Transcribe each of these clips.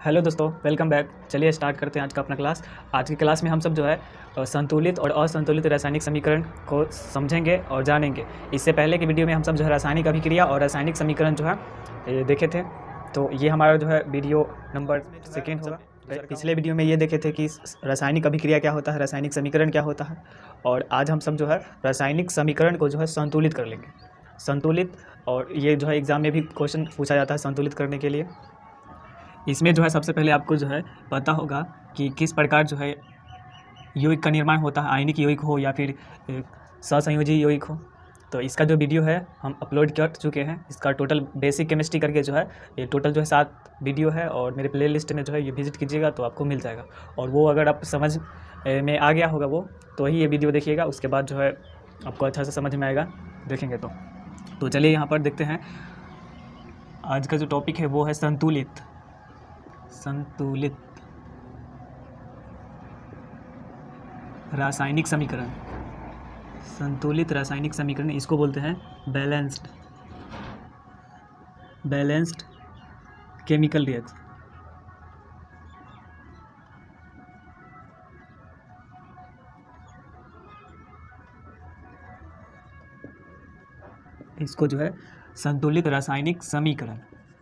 Hello दोस्तों, welcome back. चलिए start करते हैं आज का अपना क्लास। आज की क्लास में हम सब जो है संतुलित और असंतुलित रासायनिक समीकरण को समझेंगे और जानेंगे। इससे पहले की वीडियो में हम सब जो है रासायनिक अभिक्रिया और रासायनिक समीकरण जो है ये देखे थे। तो ये हमारा जो है वीडियो नंबर सेकेंड होगा। पिछले वीडियो में ये देखे थे कि रासायनिक अभिक्रिया क्या होता है, रासायनिक समीकरण क्या होता है, और आज हम सब जो है रासायनिक समीकरण को जो है संतुलित कर लेंगे। संतुलित, और ये जो है एग्ज़ाम में भी क्वेश्चन पूछा जाता है संतुलित करने के लिए। इसमें जो है सबसे पहले आपको जो है पता होगा कि किस प्रकार जो है यौगिक का निर्माण होता है, आयनिक यौगिक हो या फिर सहसंयोजी यौगिक हो। तो इसका जो वीडियो है हम अपलोड कर चुके हैं। इसका टोटल बेसिक केमिस्ट्री करके जो है ये टोटल जो है 7 वीडियो है, और मेरे प्लेलिस्ट में जो है ये विजिट कीजिएगा तो आपको मिल जाएगा। और वो अगर आप समझ में आ गया होगा वो, तो ही ये वीडियो देखिएगा, उसके बाद जो है आपको अच्छा से समझ में आएगा देखेंगे तो चलिए यहाँ पर देखते हैं। आज का जो टॉपिक है वो है संतुलित रासायनिक समीकरण। संतुलित रासायनिक समीकरण, इसको बोलते हैं बैलेंस्ड केमिकल रिएक्शन। इसको जो है संतुलित रासायनिक समीकरण,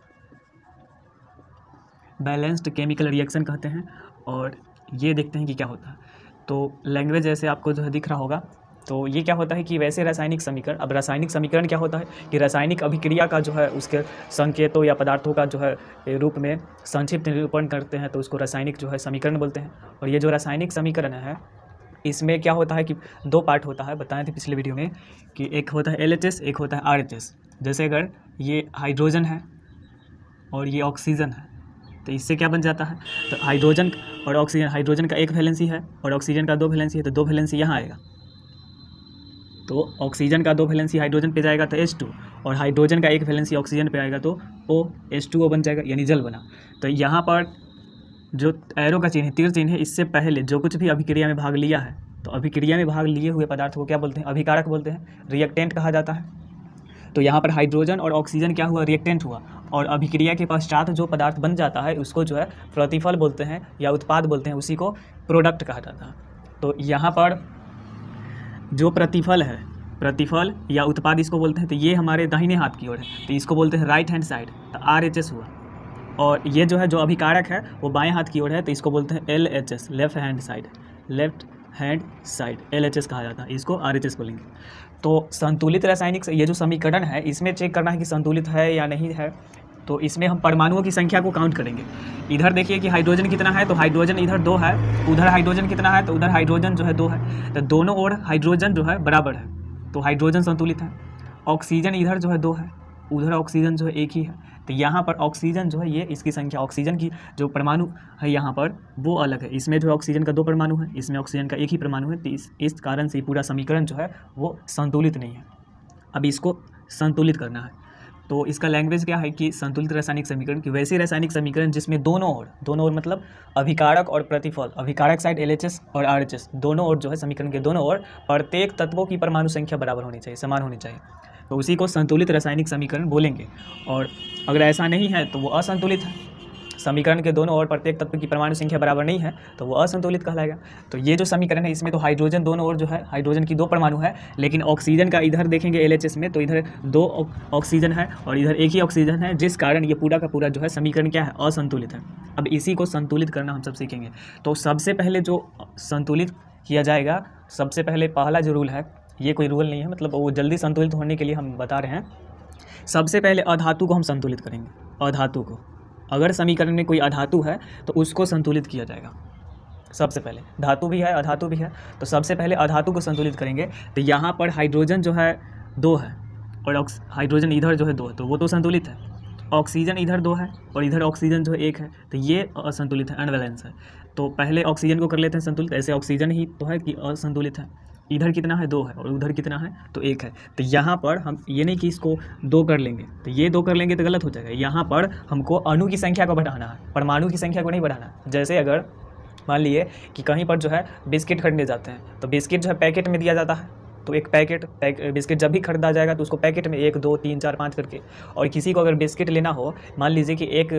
बैलेंस्ड केमिकल रिएक्शन कहते हैं। और ये देखते हैं कि क्या होता है। तो लैंग्वेज जैसे आपको जो है दिख रहा होगा, तो ये क्या होता है कि वैसे रासायनिक समीकरण। अब रासायनिक समीकरण क्या होता है कि रासायनिक अभिक्रिया का जो है उसके संकेतों या पदार्थों का जो है रूप में संक्षिप्त निरूपण करते हैं, तो उसको रासायनिक जो है समीकरण बोलते हैं। और ये जो रासायनिक समीकरण है इसमें क्या होता है कि 2 पार्ट होता है, बताए थे पिछले वीडियो में कि एक होता है LHS, एक होता है RHS। जैसे अगर ये हाइड्रोजन है और ये ऑक्सीजन है, तो इससे क्या बन जाता है, तो हाइड्रोजन और ऑक्सीजन, हाइड्रोजन का 1 वैलेंसी है और ऑक्सीजन का 2 वैलेंसी है, तो 2 वैलेंसी यहाँ आएगा। तो ऑक्सीजन का 2 वैलेंसी हाइड्रोजन पे जाएगा तो H2, और हाइड्रोजन का 1 वैलेंसी ऑक्सीजन पे आएगा तो OH2O बन जाएगा, यानी जल बना। तो यहाँ पर जो एरो का चिन्ह है, तीर चिन्ह है, इससे पहले जो कुछ भी अभिक्रिया में भाग लिया है, तो अभिक्रिया में भाग लिए हुए पदार्थ को क्या बोलते हैं, अभिकारक बोलते हैं, रिएक्टेंट कहा जाता है। तो यहाँ पर हाइड्रोजन और ऑक्सीजन क्या हुआ, रिएक्टेंट हुआ। और अभिक्रिया के पश्चात जो पदार्थ बन जाता है उसको जो है प्रतिफल बोलते हैं या उत्पाद बोलते हैं, उसी को प्रोडक्ट कहा जाता है। तो यहाँ पर जो प्रतिफल या उत्पाद इसको बोलते हैं, तो ये हमारे दाहिने हाथ की ओर है, तो इसको बोलते हैं राइट हैंड साइड, तो RHS हुआ। और ये जो है जो अभिकारक है वो बाएं हाथ की ओर है, तो इसको बोलते हैं LHS, left hand side LHS कहा जाता है, इसको RHS बोलेंगे। तो संतुलित रासायनिक ये जो समीकरण है इसमें चेक करना है कि संतुलित है या नहीं है। तो इसमें हम परमाणुओं की संख्या को काउंट करेंगे। इधर देखिए कि हाइड्रोजन कितना है, तो हाइड्रोजन इधर 2 है, उधर हाइड्रोजन कितना है, तो उधर हाइड्रोजन जो है 2 है, तो दोनों ओर हाइड्रोजन जो है बराबर है, तो हाइड्रोजन संतुलित है। ऑक्सीजन इधर जो है 2 है, उधर ऑक्सीजन जो है 1 ही है, तो यहाँ पर ऑक्सीजन जो है ये इसकी संख्या, ऑक्सीजन की जो परमाणु है यहाँ पर वो अलग है। इसमें जो ऑक्सीजन का 2 परमाणु है, इसमें ऑक्सीजन का 1 ही परमाणु है, तो इस कारण से पूरा समीकरण जो है वो संतुलित नहीं है। अब इसको संतुलित करना है, तो इसका लैंग्वेज क्या है कि संतुलित रासायनिक समीकरण की वैसे रासायनिक समीकरण जिसमें दोनों ओर मतलब अभिकारक और प्रतिफल, अभिकारक साइड LHS और RHS, दोनों ओर जो है समीकरण के दोनों ओर प्रत्येक तत्वों की परमाणु संख्या बराबर होनी चाहिए, समान होनी चाहिए, तो उसी को संतुलित रासायनिक समीकरण बोलेंगे। और अगर ऐसा नहीं है तो वो असंतुलित है। समीकरण के दोनों ओर प्रत्येक तत्व की परमाणु संख्या बराबर नहीं है तो वो असंतुलित कहलाएगा। तो ये जो समीकरण है इसमें तो हाइड्रोजन दोनों ओर जो है हाइड्रोजन की 2 परमाणु है, लेकिन ऑक्सीजन का इधर देखेंगे LHS में, तो इधर 2 ऑक्सीजन है और इधर 1 ही ऑक्सीजन है, जिस कारण ये पूरा का पूरा जो है समीकरण क्या है, असंतुलित है। अब इसी को संतुलित करना हम सब सीखेंगे। तो सबसे पहले जो संतुलित किया जाएगा, सबसे पहले पहला जो रूल है, ये कोई रूल नहीं है, मतलब वो जल्दी संतुलित होने के लिए हम बता रहे हैं। सबसे पहले अधातु को हम संतुलित करेंगे। अधातु को, अगर समीकरण में कोई अधातु है तो उसको संतुलित किया जाएगा। सबसे पहले धातु भी है अधातु भी है, तो सबसे पहले अधातु को संतुलित करेंगे। तो यहाँ पर हाइड्रोजन जो है 2 है और हाइड्रोजन इधर जो है 2 है, तो वो तो संतुलित है। ऑक्सीजन इधर 2 है और इधर ऑक्सीजन जो है 1 है, तो ये असंतुलित है, अनबैलेंस है। तो पहले ऑक्सीजन को कर लेते हैं संतुलित। ऐसे ऑक्सीजन ही तो है कि असंतुलित है, इधर कितना है 2 है और उधर कितना है तो 1 है। तो यहाँ पर हम ये नहीं कि इसको 2 कर लेंगे, तो ये 2 कर लेंगे तो गलत हो जाएगा। यहाँ पर हमको अणु की संख्या को बढ़ाना है, परमाणु की संख्या को नहीं बढ़ाना। जैसे अगर मान लिए कि कहीं पर जो है बिस्किट खरीदने जाते हैं, तो बिस्किट जो है पैकेट में दिया जाता है, तो एक बिस्किट जब भी खरीदा जाएगा तो उसको पैकेट में 1 2 3 4 5 करके, और किसी को अगर बिस्किट लेना हो, मान लीजिए कि एक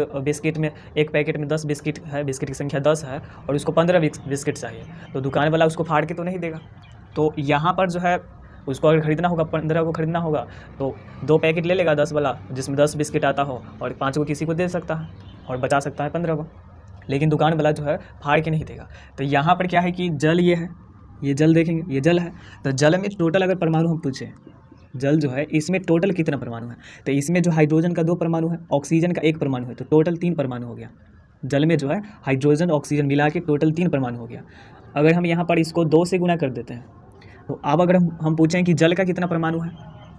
पैकेट में 10 बिस्किट है, बिस्किट की संख्या 10 है और उसको 15 बिस्किट चाहिए, तो दुकान वाला उसको फाड़ के तो नहीं देगा। तो यहाँ पर जो है उसको अगर ख़रीदना होगा, 15 को ख़रीदना होगा, तो 2 पैकेट ले लेगा 10 वाला, जिसमें 10 बिस्किट आता हो, और 5 को किसी को दे सकता है और बचा सकता है 15 को, लेकिन दुकान वाला जो है फाड़ के नहीं देगा। तो यहाँ पर क्या है कि जल ये है, ये जल देखेंगे, ये जल है। तो जल में टोटल अगर परमाणु हम पूछें, जल जो है इसमें टोटल कितना परमाणु है, तो इसमें जो हाइड्रोजन का 2 परमाणु है, ऑक्सीजन का 1 परमाणु है, तो टोटल 3 परमाणु हो गया। जल में जो है हाइड्रोजन ऑक्सीजन मिला के टोटल 3 परमाणु हो गया। अगर हम यहाँ पर इसको 2 से गुना कर देते हैं, तो अब अगर हम पूछें कि जल का कितना परमाणु है,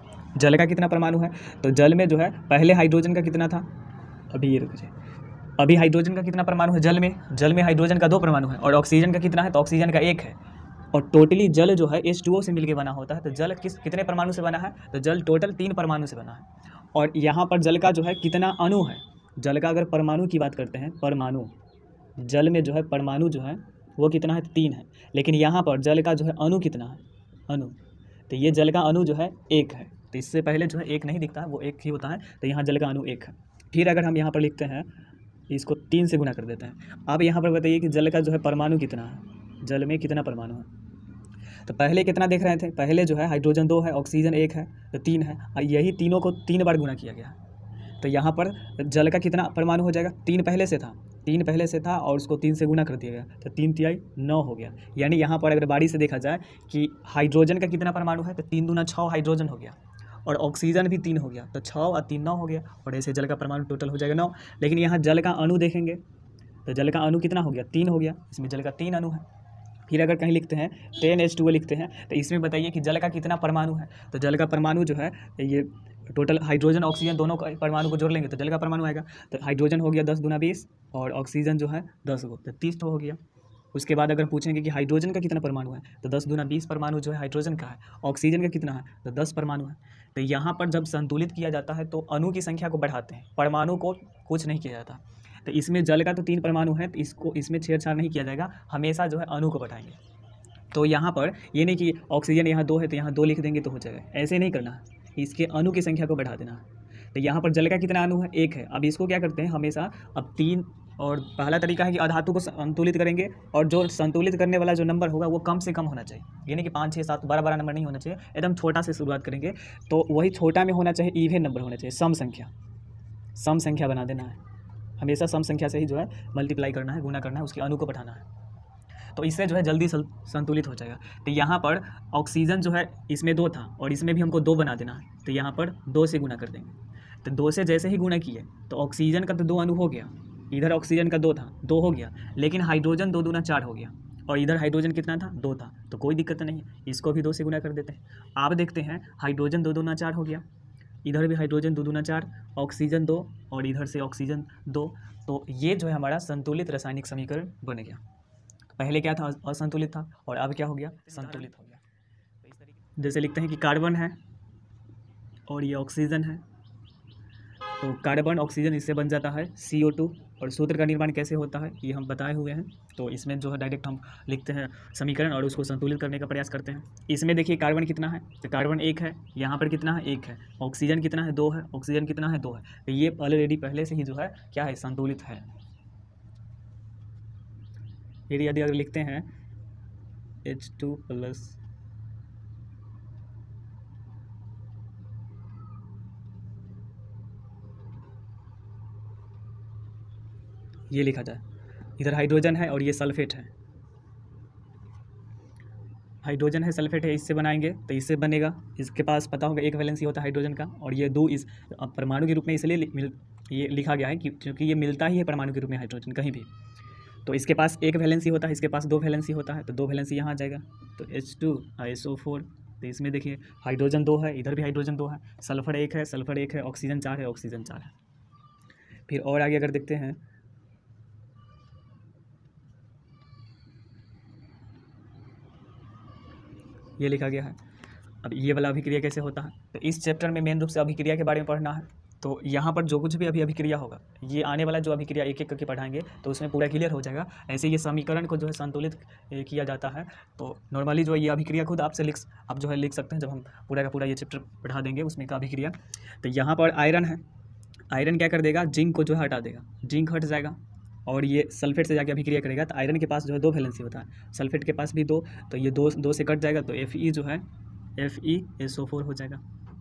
जल का कितना परमाणु है, तो जल में जो है पहले हाइड्रोजन का कितना था, अभी ये रुक जाए, अभी हाइड्रोजन का कितना परमाणु है जल में हाइड्रोजन का 2 परमाणु है, और ऑक्सीजन का कितना है, तो ऑक्सीजन का 1 है। और टोटली जल जो है H2O से मिलके बना होता है। तो जल कितने परमाणु से बना है, तो जल टोटल 3 परमाणु से बना है। और यहाँ पर जल का जो है कितना अणु है, जल का अगर परमाणु की बात करते हैं, परमाणु, जल में जो है परमाणु जो है वो कितना है, 3 है, लेकिन यहाँ पर जल का जो है अणु कितना है, अणु, तो ये जल का अणु जो है 1 है। तो इससे पहले जो है 1 नहीं दिखता है, वो 1 ही होता है, तो यहाँ जल का अणु 1 है। फिर अगर हम यहाँ पर लिखते हैं, इसको 3 से गुना कर देते हैं। अब यहाँ पर बताइए कि जल का जो है परमाणु कितना है, जल में कितना परमाणु है। तो पहले कितना देख रहे थे, पहले जो है हाइड्रोजन 2 है, ऑक्सीजन 1 है, तो 3 है, और यही तीनों को 3 बार गुना किया गया। तो यहाँ पर जल का कितना परमाणु हो जाएगा, 3 पहले से था और उसको 3 से गुना कर दिया गया, तो 3 तिहाई 9 हो गया। यानी यहाँ पर अगर बारी से देखा जाए कि हाइड्रोजन का कितना परमाणु है, तो 3 दूना 6 हाइड्रोजन हो गया, और ऑक्सीजन भी 3 हो गया, तो 6 और 3 9 हो गया, और ऐसे जल का परमाणु टोटल हो जाएगा 9। लेकिन यहाँ जल का अणु देखेंगे, तो जल का अणु कितना हो गया, 3 हो गया, इसमें जल का 3 अणु है। फिर अगर कहीं लिखते हैं 10H2O लिखते हैं, तो इसमें बताइए कि जल का कितना परमाणु है। तो जल का परमाणु जो है ये टोटल हाइड्रोजन ऑक्सीजन दोनों का परमाणु को जोड़ लेंगे तो जल का परमाणु आएगा। तो हाइड्रोजन हो गया 10 दूना 20, और ऑक्सीजन जो है 10 को, तो 30 हो गया। उसके बाद अगर पूछेंगे कि हाइड्रोजन का कितना परमाणु है, तो 10 दूना 20 परमाणु जो है हाइड्रोजन का है। ऑक्सीजन का कितना है, तो 10 परमाणु है। तो यहाँ पर जब संतुलित किया जाता है तो अणु की संख्या को बढ़ाते हैं, परमाणु को कुछ नहीं किया जाता। तो इसमें जल का तो 3 परमाणु है, तो इसमें छेड़छाड़ नहीं किया जाएगा, हमेशा जो है अणु को बढ़ाएंगे। तो यहाँ पर ये नहीं कि ऑक्सीजन यहाँ 2 है तो यहाँ 2 लिख देंगे तो हो जाएगा, ऐसे नहीं करना है, इसके अणु की संख्या को बढ़ा देना है। तो यहाँ पर जल का कितना अणु है, 1 है। अब इसको क्या करते हैं हमेशा, अब 3, और पहला तरीका है कि अधातु को संतुलित करेंगे, और जो संतुलित करने वाला जो नंबर होगा वो कम से कम होना चाहिए, यानी कि 5 6 7 12 नंबर नहीं होना चाहिए, एकदम छोटा से शुरुआत करेंगे। तो वही छोटा में होना चाहिए, इवन नंबर होना चाहिए, सम संख्या बना देना है, हमेशा सम संख्या से ही जो है मल्टीप्लाई करना है, गुना करना है, उसके अणु को बढ़ाना है, तो इससे जो है जल्दी संतुलित हो जाएगा। तो यहाँ पर ऑक्सीजन जो है इसमें 2 था और इसमें भी हमको 2 बना देना है, तो यहाँ पर 2 से गुना कर देंगे। तो 2 से जैसे ही गुना किए तो ऑक्सीजन का तो 2 अणु हो गया, इधर ऑक्सीजन का 2 था, 2 हो गया, लेकिन हाइड्रोजन 2 दूना 4 हो गया, और इधर हाइड्रोजन कितना था, 2 था, तो कोई दिक्कत नहीं है, इसको भी 2 से गुना कर देते हैं। आप देखते हैं हाइड्रोजन 2 दूना 4 हो गया, इधर भी हाइड्रोजन 2 दूना 4, ऑक्सीजन 2, और इधर से ऑक्सीजन 2। तो ये जो है हमारा संतुलित रासायनिक समीकरण बन गया। पहले क्या था, असंतुलित था, और अब क्या हो गया, संतुलित हो गया। तो इस तरीके जैसे लिखते हैं कि कार्बन है और ये ऑक्सीजन है, तो कार्बन ऑक्सीजन इससे बन जाता है CO2। और सूत्र का निर्माण कैसे होता है ये हम बताए हुए हैं, तो इसमें जो है डायरेक्ट हम लिखते हैं समीकरण और उसको संतुलित करने का प्रयास करते हैं। इसमें देखिए कार्बन कितना है, तो कार्बन 1 है, यहाँ पर कितना है, 1 है, ऑक्सीजन कितना है, 2 है, ऑक्सीजन कितना है, 2 है, तो ये ऑलरेडी पहले से ही जो है क्या है, संतुलित है। फिर यदि अगर लिखते हैं H2+, ये लिखा जाए, इधर हाइड्रोजन है और ये सल्फेट है, हाइड्रोजन है सल्फेट है, इससे बनाएंगे तो इससे बनेगा, इसके पास पता होगा 1 वैलेंसी होता है हाइड्रोजन का, और ये 2 इस परमाणु के रूप में इसलिए ये लिखा गया है क्योंकि ये मिलता ही है परमाणु के रूप में हाइड्रोजन कहीं भी। तो इसके पास 1 वैलेंसी होता है, इसके पास 2 वैलेंसी होता है, तो 2 वैलेंसी यहाँ आ जाएगा, तो H2SO4। तो इसमें देखिए हाइड्रोजन 2 है, इधर भी हाइड्रोजन 2 है, सल्फर 1 है, सल्फर 1 है, ऑक्सीजन 4 है, ऑक्सीजन 4 है। फिर और आगे अगर देखते हैं, ये लिखा गया है। अब ये वाला अभिक्रिया कैसे होता है, तो इस चैप्टर में मेन रूप से अभिक्रिया के बारे में पढ़ना है। तो यहाँ पर जो कुछ भी अभी अभिक्रिया होगा, ये आने वाला जो अभिक्रिया एक एक करके पढ़ाएंगे तो उसमें पूरा क्लियर हो जाएगा। ऐसे ये समीकरण को जो है संतुलित किया जाता है। तो नॉर्मली जो है ये अभिक्रिया खुद आप जो है लिख सकते हैं जब हम पूरा का पूरा ये चैप्टर पढ़ा देंगे उसमें का अभिक्रिया। तो यहाँ पर आयरन है, आयरन क्या कर देगा, जिंक को जो है हटा देगा, जिंक हट जाएगा और ये सल्फेट से जाके अभिक्रिया करेगा। तो आयरन के पास जो है 2 वैलेंसी होता है, सल्फेट के पास भी 2, तो ये 2 से कट जाएगा तो Fe जो है FeSO4 हो जाएगा।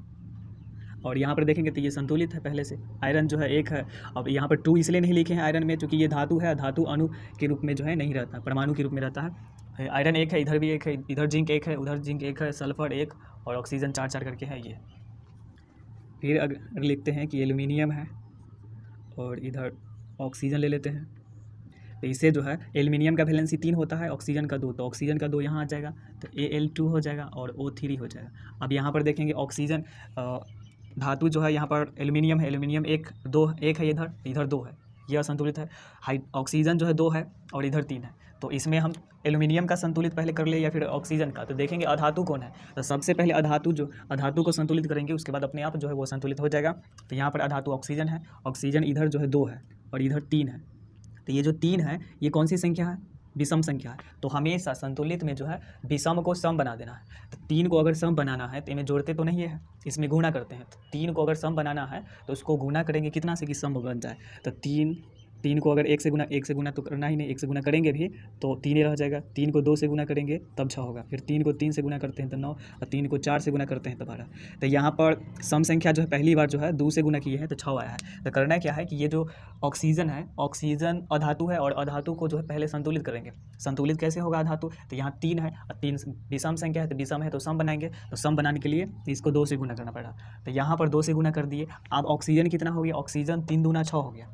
और यहाँ पर देखेंगे तो ये संतुलित है पहले से, आयरन जो है 1 है। अब यहाँ पर 2 इसलिए नहीं लिखे हैं आयरन में क्योंकि ये धातु है, धातु अणु के रूप में जो है नहीं रहता, परमाणु के रूप में रहता है। आयरन 1 है, इधर भी 1 है, इधर जिंक 1 है, उधर जिंक 1 है, सल्फर 1 और ऑक्सीजन 4 करके है ये। फिर अगर लिखते हैं कि एल्यूमिनियम है और इधर ऑक्सीजन ले लेते हैं, तो इसे जो है एल्यूमिनियम का वैलेंसी 3 होता है, ऑक्सीजन का 2, तो ऑक्सीजन का 2 यहाँ आ जाएगा तो Al2 हो जाएगा और O3 हो जाएगा। अब यहाँ पर देखेंगे ऑक्सीजन धातु जो है यहाँ पर एल्यूमिनियम है, एल्यूमिनियम 1 है, इधर 2 है, यह असंतुलित है। ऑक्सीजन जो है 2 है और इधर 3 है, तो इसमें हम एल्यूमिनियम का संतुलित पहले कर ले या फिर ऑक्सीजन का। तो देखेंगे अधातु कौन है, तो सबसे पहले अधातु को संतुलित करेंगे, उसके बाद अपने आप जो है वो संतुलित हो जाएगा। तो यहाँ पर अधातु ऑक्सीजन है, ऑक्सीजन इधर जो है 2 है और इधर 3 है। तो ये जो 3 है ये कौन सी संख्या है, विषम संख्या है। तो हमेशा संतुलित में जो है विषम को सम बना देना है। तो 3 को अगर सम बनाना है तो इन्हें जोड़ते तो नहीं है, इसमें गुणा करते हैं। तो 3 को अगर सम बनाना है तो उसको गुणा करेंगे कितना से कि सम बन जाए। तो 3 को अगर 1 से गुना तो करना ही नहीं, 1 से गुना करेंगे भी तो 3 ही रह जाएगा। 3 को 2 से गुना करेंगे तब 6 होगा, फिर 3 को 3 से गुना करते हैं तो 9 और 3 को 4 से गुना करते हैं तो 12। तो यहाँ पर सम संख्या जो है पहली बार जो है 2 से गुना किए हैं तो 6 आया है। तो करना क्या है कि ये जो ऑक्सीजन है, ऑक्सीजन अधातु है और अधातु को जो है पहले संतुलित करेंगे। संतुलित कैसे होगा अधातु, तो यहाँ 3 है और 3 विषम संख्या है, तो विषम है तो सम बनाएंगे। तो सम बनाने के लिए इसको 2 से गुना करना पड़ा, तो यहाँ पर 2 से गुना कर दिए। अब ऑक्सीजन कितना हो गया, ऑक्सीजन 3 दूना 6 हो गया।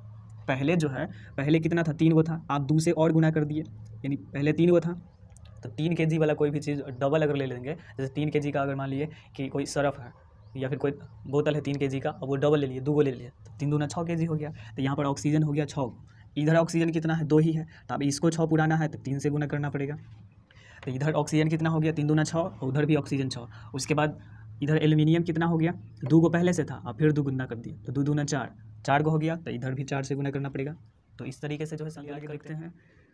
पहले कितना था, 3 गो था, आप 2 से और गुना कर दिए, यानी पहले 3 गो था। तो 3 kg वाला कोई भी चीज़ डबल अगर ले लेंगे, जैसे 3 kg का अगर मान लिए कि कोई सरफ है या फिर कोई बोतल है 3 kg का, और वो डबल ले लिए, 2 गो ले लिए, तो 3 दूना 6 kg हो गया। तो यहाँ पर ऑक्सीजन हो गया 6। इधर ऑक्सीजन कितना है, 2 ही है, तो अब इसको 6 पुराना है तो 3 से गुना करना पड़ेगा। तो इधर ऑक्सीजन कितना हो गया, 3 दूना 6 और उधर भी ऑक्सीजन 6। उसके बाद इधर एल्यूमिनियम कितना हो गया, 2 गो पहले से था, अब फिर 2 गुना कर दिया तो 2 दूना 4 गो हो गया, तो इधर भी 4 से गुना करना पड़ेगा। तो इस तरीके से जो है संतुलित करते हैं।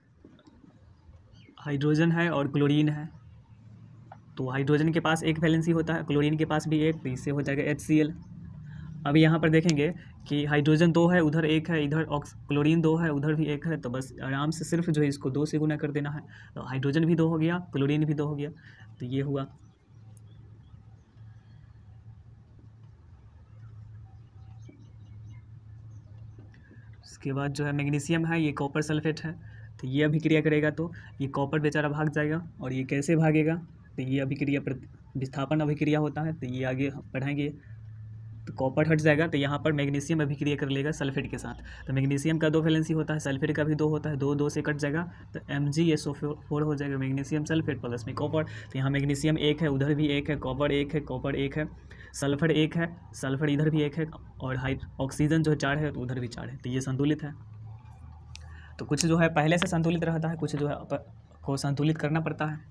हाइड्रोजन है और क्लोरीन है, तो हाइड्रोजन के पास 1 वैलेंसी होता है, क्लोरीन के पास भी 1, तो इससे हो जाएगा HCl। अब यहाँ पर देखेंगे कि हाइड्रोजन 2 है, उधर 1 है, इधर क्लोरीन 2 है, उधर भी 1 है, तो बस आराम से सिर्फ जो है इसको 2 से गुना कर देना है। तो हाइड्रोजन भी 2 हो गया, क्लोरीन भी 2 हो गया, तो ये हुआ। उसके बाद जो है मैग्नीशियम है, ये कॉपर सल्फेट है, तो ये अभिक्रिया करेगा तो ये कॉपर बेचारा भाग जाएगा। और ये कैसे भागेगा, तो ये अभिक्रिया विस्थापन अभिक्रिया होता है, तो ये आगे पढ़ाएंगे। तो कॉपर हट जाएगा तो यहाँ पर मैग्नीशियम अभिक्रिया कर लेगा सल्फेट के साथ। तो मैग्नीशियम का 2 वैलेंसी होता है, सल्फेट का भी 2 होता है, 2 से कट जाएगा तो MgSO4 हो जाएगा, मैग्नीशियम सल्फेट प्लस में कॉपर। तो यहाँ मैग्नीशियम 1 है, उधर भी 1 है, कॉपर 1 है, कॉपर 1 है, सल्फर 1 है, सल्फर इधर भी 1 है, और ऑक्सीजन जो है 4 है, तो उधर भी 4 है, तो ये संतुलित है। तो कुछ जो है पहले से संतुलित रहता है, कुछ जो है को संतुलित करना पड़ता है।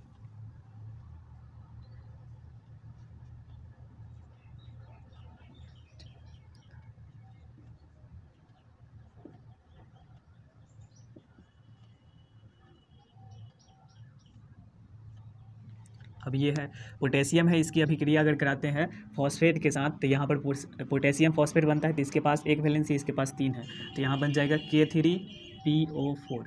अब ये है पोटेशियम है, इसकी अभिक्रिया अगर कराते हैं फॉस्फेट के साथ तो यहाँ पर पोटेशियम फॉस्फेट बनता है, तो इसके पास 1 वैलेंसी, इसके पास 3 है, तो यहाँ बन जाएगा K3PO4।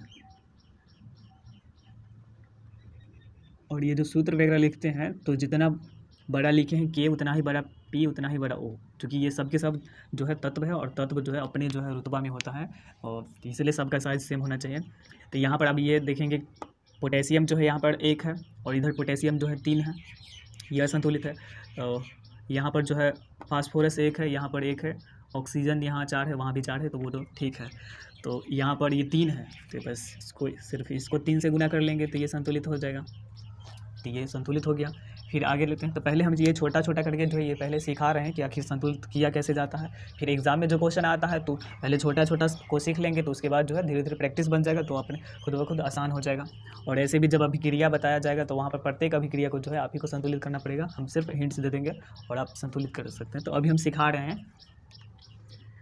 और ये जो सूत्र वगैरह लिखते हैं तो जितना बड़ा लिखे हैं K उतना ही बड़ा P उतना ही बड़ा O, क्योंकि ये सब के सब जो है तत्व है और तत्व जो है अपने जो है रुतबा में होता है, और इसलिए सबका साइज सेम होना चाहिए। तो यहाँ पर अब ये देखेंगे पोटेशियम जो है यहाँ पर 1 है और इधर पोटेशियम जो है 3 है, यह संतुलित है। तो यहाँ पर जो है फास्फोरस 1 है, यहाँ पर 1 है, ऑक्सीजन यहाँ 4 है, वहाँ भी 4 है, तो वो तो ठीक है। तो यहाँ पर ये 3 है, तो बस सिर्फ इसको 3 से गुना कर लेंगे तो ये संतुलित हो जाएगा, तो ये संतुलित हो गया। फिर आगे लेते हैं, तो पहले हम ये छोटा छोटा करके जो है ये पहले सिखा रहे हैं कि आखिर संतुलित किया कैसे जाता है। फिर एग्जाम में जो क्वेश्चन आता है तो पहले छोटा छोटा को सीख लेंगे, तो उसके बाद जो है धीरे धीरे प्रैक्टिस बन जाएगा, तो अपने खुद ब खुद आसान हो जाएगा। और ऐसे भी जब अभिक्रिया बताया जाएगा तो वहाँ पर प्रत्येक अभिक्रिया को जो है आप ही को संतुलित करना पड़ेगा, हम सिर्फ हिंट्स दे देंगे और आप संतुलित कर सकते हैं। तो अभी हम सिखा रहे हैं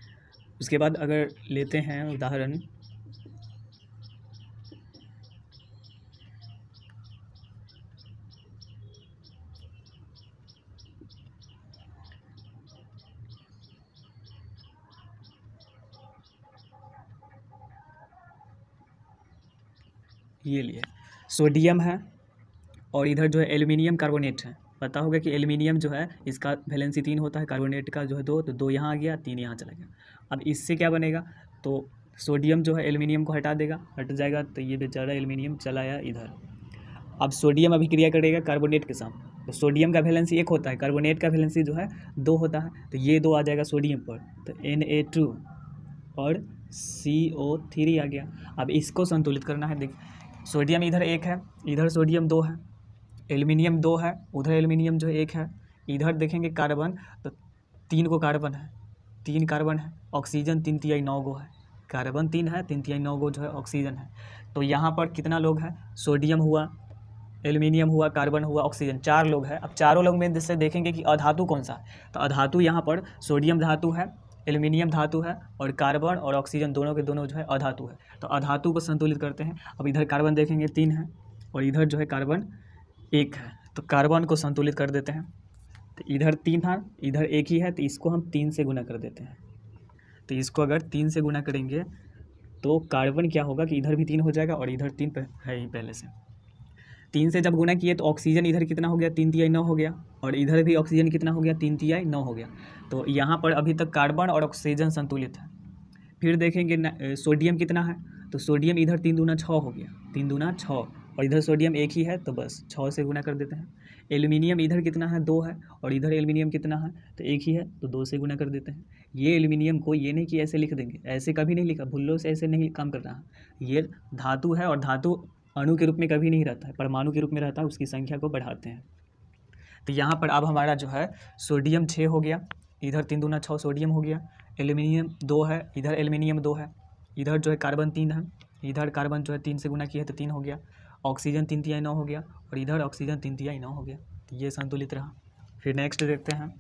उसके बाद अगर लेते हैं उदाहरण, ये लिए सोडियम है और इधर जो है एल्युमिनियम कार्बोनेट है। पता होगा कि एल्युमिनियम जो है इसका वैलेंसी 3 होता है, कार्बोनेट का जो है 2, तो 2 यहाँ आ गया, 3 यहाँ चला गया। अब इससे क्या बनेगा, तो सोडियम जो है एल्युमिनियम को हटा देगा, हट जाएगा, तो ये बेचारा एल्युमिनियम चला आया इधर। अब सोडियम अभिक्रिया करेगा कार्बोनेट के साथ, तो सोडियम का वैलेंसी 1 होता है, कार्बोनेट का वैलेंसी जो है 2 होता है, तो ये 2 आ जाएगा सोडियम पर, तो Na2 और CO3 आ गया। अब इसको संतुलित करना है। देखिए सोडियम इधर 1 है, इधर सोडियम 2 है, एल्युमिनियम 2 है, उधर एल्युमिनियम जो 1 है, इधर देखेंगे कार्बन तो 3 को कार्बन है, 3 कार्बन है, ऑक्सीजन 3/9 गो है, कार्बन 3 है, 3/9 गो जो है ऑक्सीजन है। तो यहाँ पर कितना लोग हैं, सोडियम हुआ, एल्युमिनियम हुआ, कार्बन हुआ, ऑक्सीजन, 4 लोग हैं। अब चारों लोग में जैसे देखेंगे कि अधातु कौन सा है, तो अधातु यहाँ पर सोडियम धातु है, एल्युमिनियम धातु है, और कार्बन और ऑक्सीजन दोनों के दोनों जो है अधातु है। तो अधातु को संतुलित करते हैं। अब इधर कार्बन देखेंगे 3 है और इधर जो है कार्बन 1 है, तो कार्बन को संतुलित कर देते हैं। तो इधर 3 था, इधर 1 ही है, तो इसको हम 3 से गुना कर देते हैं। तो इसको अगर 3 से गुना करेंगे तो कार्बन क्या होगा कि इधर भी 3 हो जाएगा और इधर 3 है ही पहले से। 3 से जब गुना किए तो ऑक्सीजन इधर कितना हो गया, 3/9 हो गया, और इधर भी ऑक्सीजन कितना हो गया, 3/9 हो गया। तो यहाँ पर अभी तक कार्बन और ऑक्सीजन संतुलित है। फिर देखेंगे सोडियम कितना है, तो सोडियम इधर 3 दूना 6 हो गया, 3 दूना 6, और इधर सोडियम 1 ही है, तो बस 6 से गुना कर देते हैं। एल्युमिनियम इधर कितना है, 2 है, और इधर एल्युमिनियम कितना है, तो 1 ही है, तो 2 से गुना कर देते हैं। ये एल्युमिनियम को ये नहीं कि ऐसे लिख देंगे, ऐसे कभी नहीं लिखा, भुल्लों से ऐसे नहीं काम कर रहा। ये धातु है और धातु अणु के रूप में कभी नहीं रहता है, परमाणु के रूप में रहता है, उसकी संख्या को बढ़ाते हैं। तो यहाँ पर अब हमारा जो है सोडियम 6 हो गया, इधर 3 दूना 6 सोडियम हो गया, एल्युमिनियम 2 है, इधर एल्युमिनियम 2 है, इधर जो है कार्बन 3 है, इधर कार्बन जो है 3 से गुना किया है तो 3 हो गया, ऑक्सीजन 3/9 हो गया, और इधर ऑक्सीजन 3/9 हो गया। तो ये संतुलित रहा। फिर नेक्स्ट देखते हैं,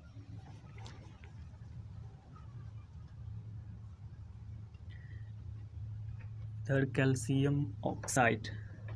इधर कैल्शियम ऑक्साइड,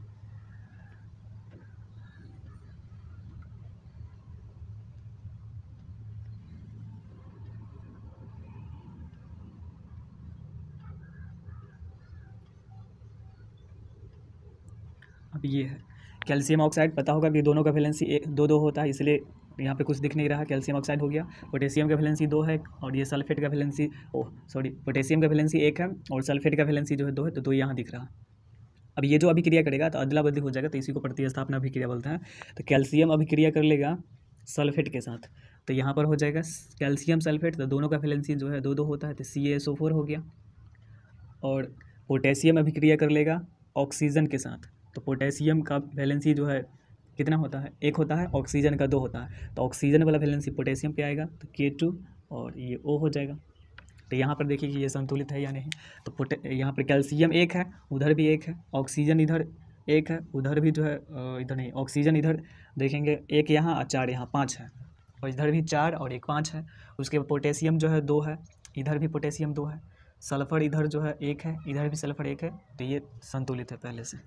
अब ये है कैल्शियम ऑक्साइड। पता होगा कि दोनों का वैलेंसी 2-2 होता है, इसलिए यहाँ पे कुछ दिख नहीं रहा, कैल्शियम ऑक्साइड हो गया। पोटेशियम का वैलेंसी 2 है, और ये सल्फेट का वैलेंसी पोटेशियम का वैलेंसी 1 है और सल्फेट का वैलेंसी जो है 2 है, तो 2 यहाँ दिख रहा। अब ये जो अभिक्रिया करेगा तो अदला बदली हो जाएगा, तो इसी को प्रतिस्थापन अभिक्रिया बोलते हैं। तो कैल्शियम अभिक्रिया कर लेगा सल्फेट के साथ, तो यहाँ पर हो जाएगा कैल्शियम सल्फेट, तो दोनों का वैलेंसी जो है 2-2 होता है, तो CaSO4 हो गया। और पोटेशियम अभिक्रिया कर लेगा ऑक्सीजन के साथ, तो पोटेशियम का वैलेंसी जो है कितना होता है, 1 होता है, ऑक्सीजन का 2 होता है, तो ऑक्सीजन वाला वैलेंसी पोटेशियम पे आएगा, तो K2 और ये O हो जाएगा। तो यहाँ पर देखिए कि ये संतुलित है या नहीं। तो यहाँ पर कैल्शियम 1 है, उधर भी 1 है, ऑक्सीजन इधर 1 है, उधर भी जो है इधर नहीं, ऑक्सीजन इधर देखेंगे 1 यहाँ और 4 यहाँ, 5 है, और इधर भी 4 और 1 5 है। उसके बाद पोटेशियम जो है 2 है, इधर भी पोटेशियम 2 है, सल्फर इधर जो है 1 है, इधर भी सल्फर 1 है, तो ये संतुलित है पहले से।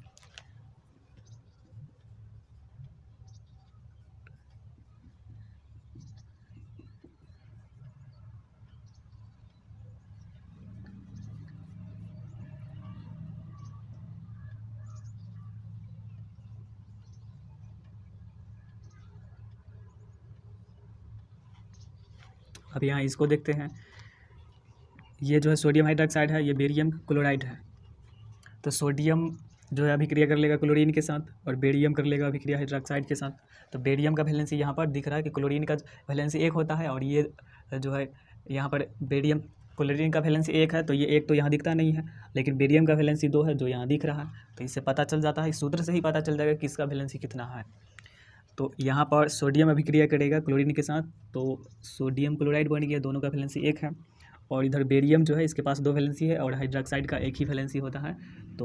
अब यहाँ इसको देखते हैं, ये जो है सोडियम हाइड्रोक्साइड है, ये बेरियम क्लोराइड है। तो सोडियम जो है अभिक्रिया कर लेगा क्लोरीन के साथ, और बेरियम कर लेगा अभिक्रिया हाइड्रोक्साइड के साथ। तो बेरियम का वैलेंसी यहाँ पर दिख रहा है कि क्लोरीन का वैलेंसी 1 होता है, और ये जो है यहाँ पर बेरियम क्लोरीन का वैलेंसी 1 है, तो ये 1 तो यहाँ दिखता नहीं है, लेकिन बेरियम का वैलेंसी 2 है जो यहाँ दिख रहा है। तो इससे पता चल जाता है, इस सूत्र से ही पता चल जाएगा कि इसका वैलेंसी कितना है। तो यहाँ पर सोडियम अभिक्रिया करेगा क्लोरीन के साथ, तो सोडियम क्लोराइड बन गया, दोनों का वैलेंसी 1 है। और इधर बेरियम जो है इसके पास 2 वैलेंसी है, और हाइड्रोक्साइड का 1 ही वैलेंसी होता है, तो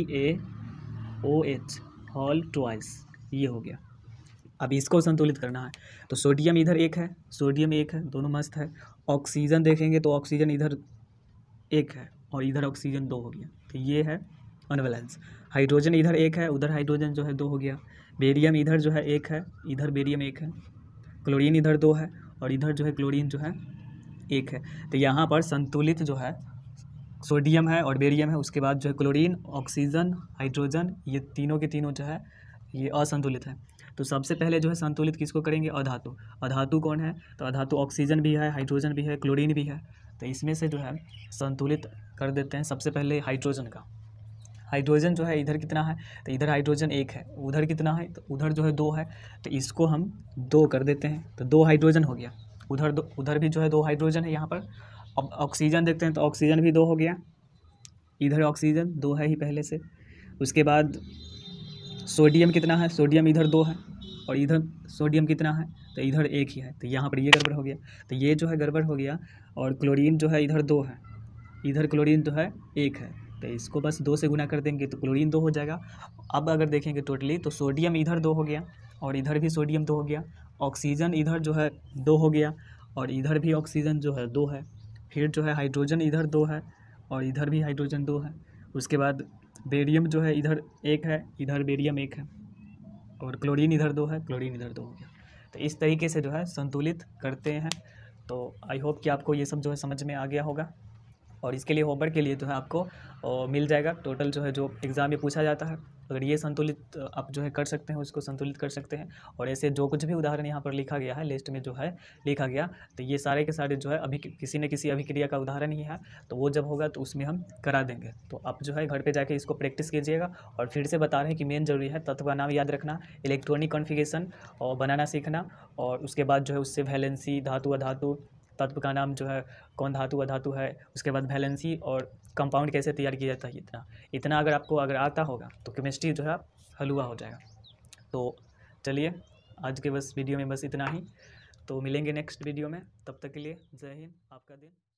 BaOH होल ट्वाइस, ये हो गया। अब इसको संतुलित करना है, तो सोडियम इधर 1 है, सोडियम 1 है, दोनों मस्त है। ऑक्सीजन देखेंगे तो ऑक्सीजन इधर 1 है और इधर ऑक्सीजन 2 हो गया, तो ये है अनबैलेंस। हाइड्रोजन इधर 1 है, उधर हाइड्रोजन जो है 2 हो गया। बेरियम इधर जो है 1 है, इधर बेरियम 1 है। क्लोरीन इधर 2 है और इधर जो है क्लोरीन जो है 1 है। तो यहाँ पर संतुलित जो है सोडियम है और बेरियम है, उसके बाद जो है क्लोरीन, ऑक्सीजन, हाइड्रोजन, ये तीनों के तीनों जो है ये असंतुलित है। तो सबसे पहले जो है संतुलित किसको करेंगे? अधातु। अधातु कौन है? तो अधातु ऑक्सीजन भी है, हाइड्रोजन भी है, क्लोरीन भी है। तो इसमें से जो है संतुलित कर देते हैं सबसे पहले हाइड्रोजन का। हाइड्रोजन जो है इधर कितना है? तो इधर हाइड्रोजन 1 है, उधर कितना है? तो उधर जो है 2 है, तो इसको हम 2 कर देते हैं, तो 2 हाइड्रोजन हो गया। उधर भी जो है 2 हाइड्रोजन है यहाँ पर। अब ऑक्सीजन देखते हैं, तो ऑक्सीजन भी 2 हो गया। इधर ऑक्सीजन 2 है ही पहले से। उसके बाद सोडियम कितना है? सोडियम इधर 2 है और इधर सोडियम कितना है? तो इधर 1 ही है, तो यहाँ पर ये गड़बड़ हो गया। तो ये जो है गड़बड़ हो गया। और क्लोरीन जो है इधर 2 है, इधर क्लोरीन जो है 1 है, तो इसको बस 2 से गुना कर देंगे तो क्लोरीन 2 हो जाएगा। अब अगर देखेंगे टोटली तो सोडियम इधर 2 हो गया और इधर भी सोडियम 2 हो गया। ऑक्सीजन इधर जो है 2 हो गया और इधर भी ऑक्सीजन जो है 2 है। फिर जो है हाइड्रोजन इधर 2 है और इधर भी हाइड्रोजन 2 है। उसके बाद बेरियम जो है इधर 1 है, इधर बेरियम 1 है और क्लोरीन इधर 2 है, क्लोरीन इधर 2 हो गया। तो इस तरीके से जो है संतुलित करते हैं। तो आई होप कि आपको ये सब जो है समझ में आ गया होगा। और इसके लिए होमवर्क के लिए जो है आपको मिल जाएगा टोटल जो है जो एग्ज़ाम में पूछा जाता है। अगर ये संतुलित आप जो है कर सकते हैं, उसको संतुलित कर सकते हैं। और ऐसे जो कुछ भी उदाहरण यहाँ पर लिखा गया है, लिस्ट में जो है लिखा गया, तो ये सारे के सारे जो है अभी किसी न किसी अभिक्रिया का उदाहरण ही है। तो वो जब होगा तो उसमें हम करा देंगे। तो आप जो है घर पर जाके इसको प्रैक्टिस कीजिएगा। और फिर से बता रहे हैं कि मेन जरूरी है तत्व का नाम याद रखना, इलेक्ट्रॉनिक कॉन्फ़िगरेशन और बनाना सीखना। और उसके बाद जो है उससे वैलेंसी, धातु अधातु, तत्व का नाम जो है कौन धातु अधातु है, उसके बाद वैलेंसी और कंपाउंड कैसे तैयार किया जाता है, इतना अगर आपको आता होगा तो केमिस्ट्री जो है हलवा हो जाएगा। तो चलिए आज के बस वीडियो में बस इतना ही। तो मिलेंगे नेक्स्ट वीडियो में, तब तक के लिए जय हिंद, आपका दिन।